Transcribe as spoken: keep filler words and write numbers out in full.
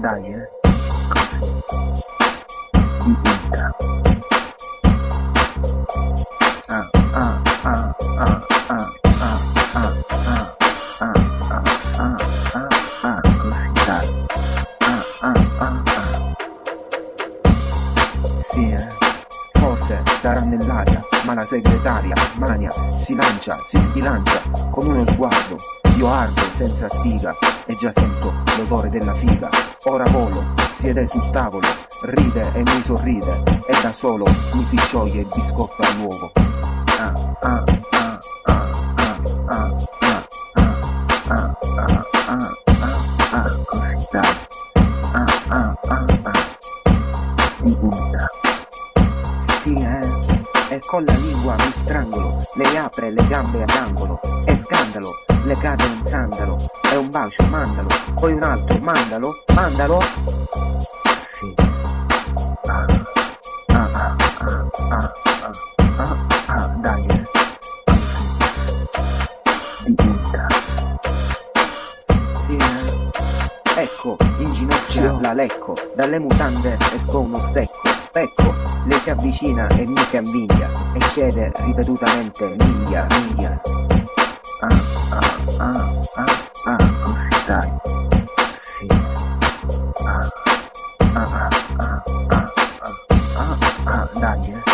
dai, eh, così, di punta. Ah, ah, ah, ah, ah, ah, ah, ah, ah, ah, ah, ah, ah, così, dai. Ah, ah, ah, ah. Sì, eh. Forse sarà nell'aria, ma la segretaria smania, si lancia, si sbilancia, con uno sguardo. Io ardo senza sfiga e già sento l'odore della figa. Ora volo, siede sul tavolo, ride e mi sorride e da solo mi si scioglie il biscotto a nuovo. Ah, ah, ah, ah, ah, ah, ah, ah, ah, ah, ah, ah, così dai. Ah, ah, ah, ah. Mi punta. Sì, eh. E con la lingua mi strangolo, lei apre le gambe all'angolo, è scandalo, le cade un sandalo, è un bacio, mandalo, poi un altro, mandalo, mandalo. Sì. Ah, ah, ah, ah, ah, ah, ah, ah, dai, eh. Così. Di punta. Sì, eh. Ecco, in ginocchio la lecco, dalle mutande esco uno stecco. Ecco, lei si avvicina e mi si avviglia e chiede ripetutamente miglia, miglia. Ah, ah, ah, ah, ah, così dai. Sì. Ah, ah, ah, ah, ah, ah, ah, ah, dai, eh.